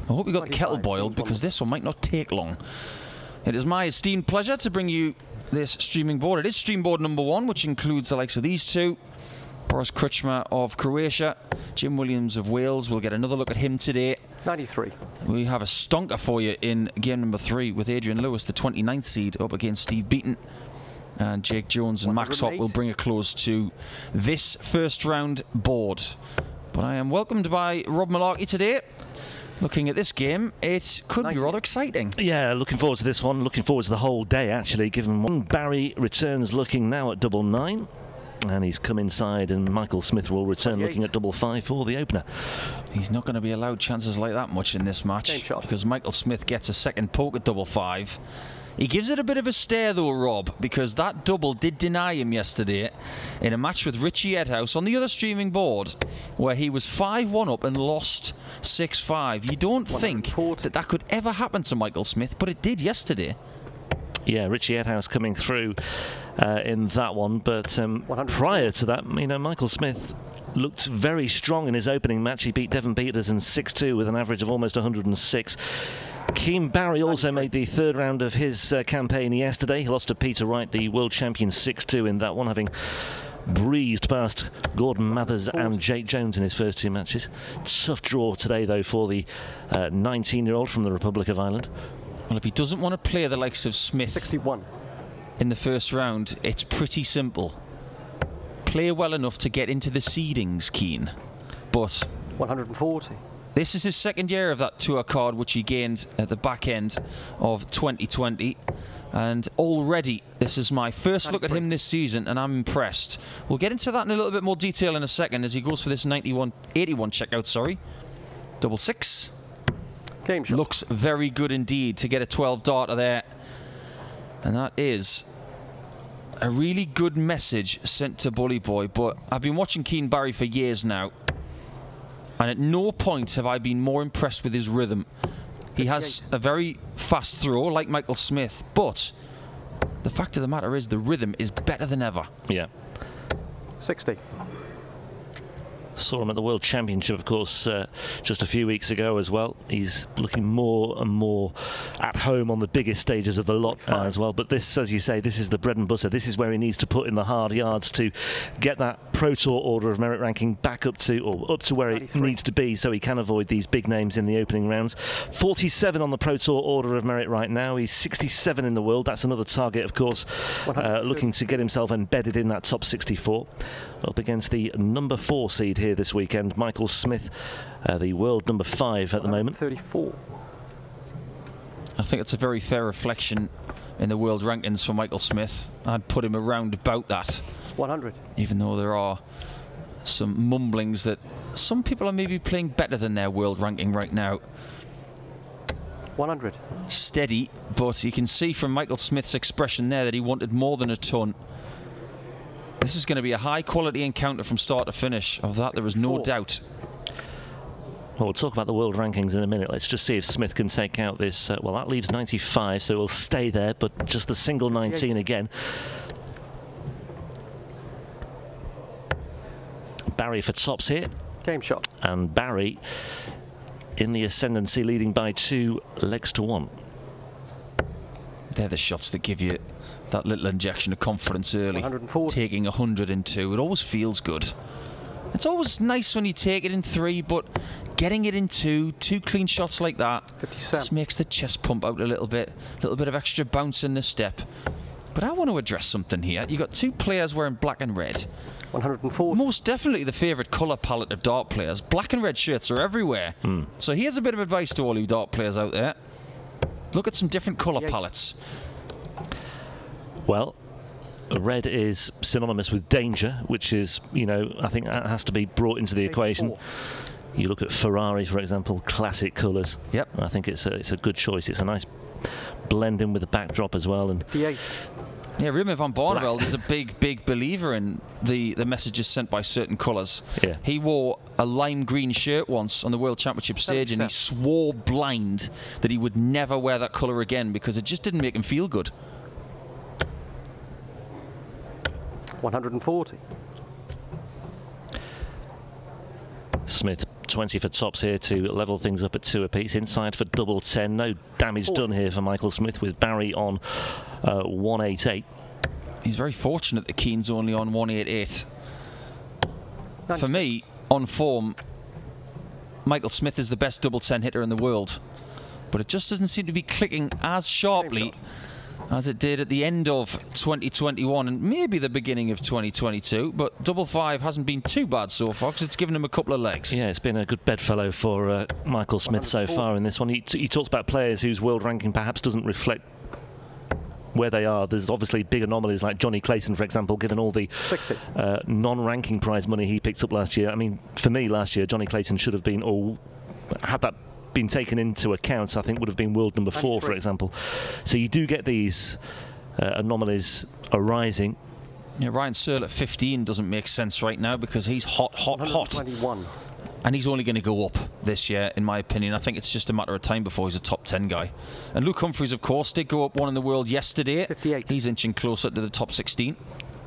I hope you got the kettle boiled, because this one might not take long. It is my esteemed pleasure to bring you this streaming board. It is stream board number 1, which includes the likes of these two. Boris Kruchma of Croatia, Jim Williams of Wales. We'll get another look at him today. 93. We have a stonker for you in game number 3 with Adrian Lewis, the 29th seed, up against Steve Beaton. And Jake Jones and Max Hopp will bring a close to this first round board. But I am welcomed by Rob Malarkey today. Looking at this game, it could be rather exciting. Yeah, looking forward to this one. Looking forward to the whole day, actually, given one. Barry returns looking now at double 9. And he's come inside, and Michael Smith will return looking at double 5 for the opener. He's not going to be allowed chances like that much in this match, because Michael Smith gets a second poke at double 5. He gives it a bit of a stare though, Rob, because that double did deny him yesterday in a match with Richie Edhouse on the other streaming board, where he was 5-1 up and lost 6-5. You don't think that could ever happen to Michael Smith, but it did yesterday. Yeah, Richie Edhouse coming through in that one, but prior to that, you know, Michael Smith looked very strong in his opening match. He beat Devon Peterson 6-2 with an average of almost 106. Keane Barry also made the third round of his campaign yesterday. He lost to Peter Wright, the world champion, 6-2 in that one, having breezed past Gordon Mathers and Jake Jones in his first 2 matches. Tough draw today, though, for the 19-year-old from the Republic of Ireland. Well, if he doesn't want to play the likes of Smith 61 in the first round, it's pretty simple. Play well enough to get into the seedings, Keane. But 140. This is his second year of that tour card, which he gained at the back end of 2020. And already, this is my first look at him this season, and I'm impressed. We'll get into that in a little bit more detail in a second as he goes for this 81 checkout, sorry. Double 6. Game shot. Looks very good indeed to get a 12 darter there. And that is a really good message sent to Bully Boy. But I've been watching Keane Barry for years now, and at no point have I been more impressed with his rhythm. He has a very fast throw, like Michael Smith, but the fact of the matter is the rhythm is better than ever. Yeah. 60. Saw him at the World Championship, of course, just a few weeks ago as well. He's looking more and more at home on the biggest stages of the lot as well. But this, as you say, this is the bread and butter. This is where he needs to put in the hard yards to get that Pro Tour Order of Merit ranking back up to, or up to where it needs to be, so he can avoid these big names in the opening rounds. 47 on the Pro Tour Order of Merit right now. He's 67 in the world. That's another target, of course, looking to get himself embedded in that top 64. Up against the number 4 seed here this weekend, Michael Smith, the world number 5 at the moment. 34. I think it's a very fair reflection in the world rankings for Michael Smith. I'd put him around about that. 100. Even though there are some mumblings that some people are maybe playing better than their world ranking right now. 100. Steady, but you can see from Michael Smith's expression there that he wanted more than a ton. This is going to be a high-quality encounter from start to finish. Of that, 64. There is no doubt. Well, we'll talk about the world rankings in a minute. Let's just see if Smith can take out this. Well, that leaves 95, so we'll stay there, but just the single 19 again. Barry for tops here. Game shot. And Barry in the ascendancy, leading by 2 legs to 1. They're the shots that give you that little injection of confidence early. 140. Taking 100 in 2, it always feels good. It's always nice when you take it in 3, but getting it in 2 clean shots like that 57. Just makes the chest pump out a little bit of extra bounce in the step. But I want to address something here. You've got 2 players wearing black and red. 140. Most definitely the favourite colour palette of dart players. Black and red shirts are everywhere. So here's a bit of advice to all you dart players out there. Look at some different colour palettes. Well, red is synonymous with danger, which is, you know, I think that has to be brought into the equation. You look at Ferrari, for example, classic colours. Yep. I think it's a good choice. It's a nice blend in with the backdrop as well. And D8. Yeah, Remy van Barneveld is a big believer in the messages sent by certain colours. Yeah. He wore a lime green shirt once on the World Championship stage, and he swore blind that he would never wear that colour again because it just didn't make him feel good. 140. Smith 20 for tops here to level things up at 2 apiece. Inside for double 10. No damage done here for Michael Smith, with Barry on 188. He's very fortunate that Keane's only on 188. 96. For me, on form, Michael Smith is the best double 10 hitter in the world. But it just doesn't seem to be clicking as sharply as it did at the end of 2021 and maybe the beginning of 2022. But double 5 hasn't been too bad so far, because it's given him a couple of legs. Yeah, it's been a good bedfellow for Michael Smith so far in this one. He talks about players whose world ranking perhaps doesn't reflect where they are. There's obviously big anomalies like Johnny Clayton, for example, given all the non-ranking prize money he picked up last year. I mean, for me last year, Johnny Clayton should have been, or had that been taken into account, I think would have been world number 4, for example. So you do get these anomalies arising. Yeah, Ryan Searle at 15 doesn't make sense right now, because he's hot. And he's only going to go up this year, in my opinion. I think it's just a matter of time before he's a top 10 guy. And Luke Humphries, of course, did go up 1 in the world yesterday. 58. He's inching closer to the top 16.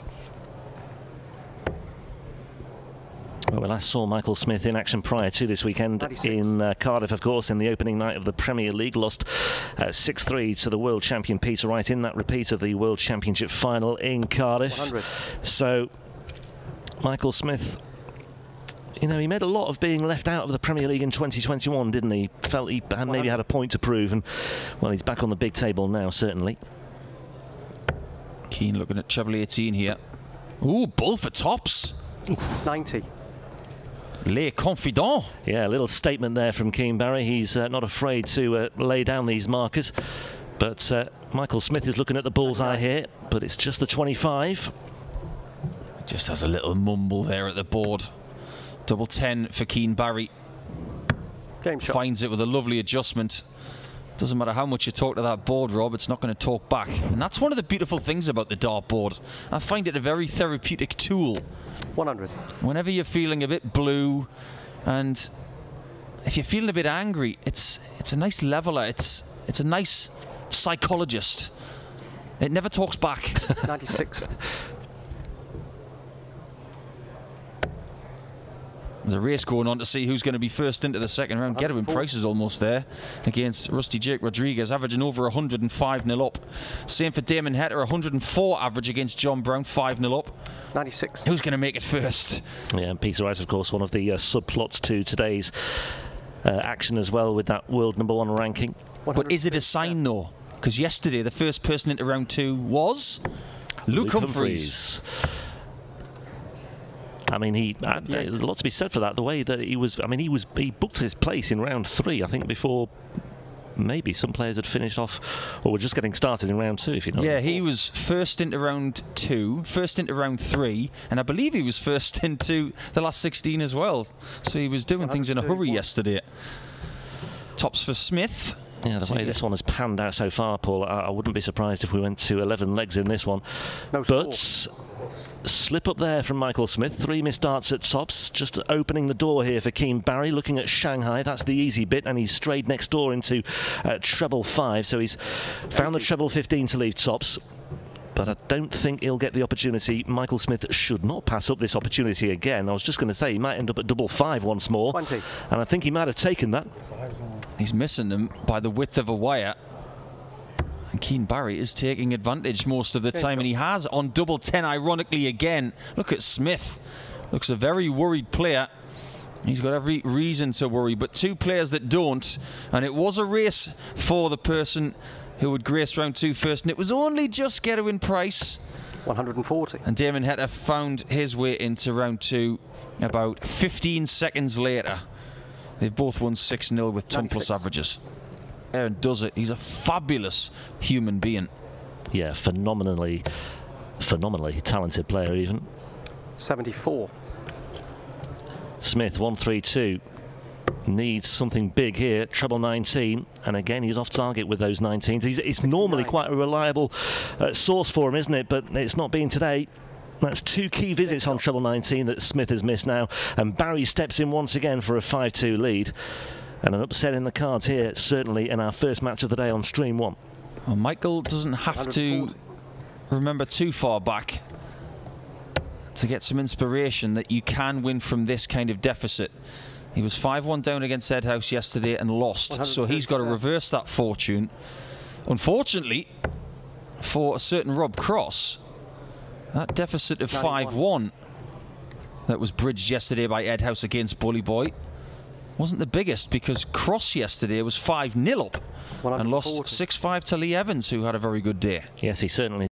Well, we last saw Michael Smith in action prior to this weekend 96. in Cardiff, of course, in the opening night of the Premier League. Lost 6-3 to the world champion Peter Wright in that repeat of the World Championship final in Cardiff. 100. So, Michael Smith, you know, he made a lot of being left out of the Premier League in 2021, didn't he? Felt he maybe had a point to prove, and, well, he's back on the big table now, certainly. Keane looking at treble 18 here. Ooh, bull for tops. 90. Les Confidants. Yeah, a little statement there from Keane Barry. He's not afraid to lay down these markers. But Michael Smith is looking at the bullseye here, but it's just the 25. Just has a little mumble there at the board. Double 10 for Keane Barry. Game shot. Finds it with a lovely adjustment. Doesn't matter how much you talk to that board, Rob, it's not going to talk back. And that's one of the beautiful things about the dartboard. I find it a very therapeutic tool. 100. Whenever you're feeling a bit blue, and if you're feeling a bit angry, it's a nice leveler. It's a nice psychologist. It never talks back. 96. There's a race going on to see who's going to be first into the second round. Gedwin Price is almost there against Rusty Jake Rodriguez, averaging over 105 0 up. Same for Damon Hetter, 104 average against John Brown, 5 0 up. 96. Who's going to make it first? Yeah, and Peter Wright, of course, one of the subplots to today's action as well, with that world number 1 ranking. But is it a sign though? Because yesterday the first person into round 2 was Luke Humphries. I mean, there's a lot to be said for that. The way that he was, I mean, he booked his place in round 3, I think, before maybe some players had finished off or were just getting started in round 2, if you know. Yeah, he was first into round 2, first into round 3, and I believe he was first into the last 16 as well. So he was doing things in a hurry yesterday. Tops for Smith. Yeah, the way this one has panned out so far, Paul, I wouldn't be surprised if we went to 11 legs in this one. No but score. Slip up there from Michael Smith. 3 missed darts at tops. Just opening the door here for Keane Barry. Looking at Shanghai. That's the easy bit. And he's strayed next door into treble 5. So he's found the treble 15 to leave tops. But I don't think he'll get the opportunity. Michael Smith should not pass up this opportunity again. I was just going to say he might end up at double 5 once more. 20. And I think he might have taken that. He's missing them by the width of a wire. And Keane Barry is taking advantage most of the time, and he has on double 10, ironically, again. Look at Smith. Looks a very worried player. He's got every reason to worry, but 2 players that don't, and it was a race for the person who would grace round 2 first, and it was only just Gedwin Price. 140. And Damon Hetter found his way into round 2 about 15 seconds later. They've both won 6-0 with ton plus averages. Aaron does it. He's a fabulous human being. Yeah, phenomenally talented player even. 74. Smith, 132. Needs something big here. Treble 19. And again, he's off target with those 19s. It's normally quite a reliable source for him, isn't it? But it's not been today. That's 2 key visits on treble 19 that Smith has missed now. And Barry steps in once again for a 5-2 lead. And an upset in the cards here, certainly in our first match of the day on Stream 1. Well, Michael doesn't have to remember too far back to get some inspiration that you can win from this kind of deficit. He was 5-1 down against Edhouse yesterday and lost, so he's got to reverse that fortune. Unfortunately, for a certain Rob Cross, that deficit of 5-1 that was bridged yesterday by Edhouse against Bully Boy wasn't the biggest, because Cross yesterday was 5-0 up and lost 6-5 to Lee Evans, who had a very good day. Yes, he certainly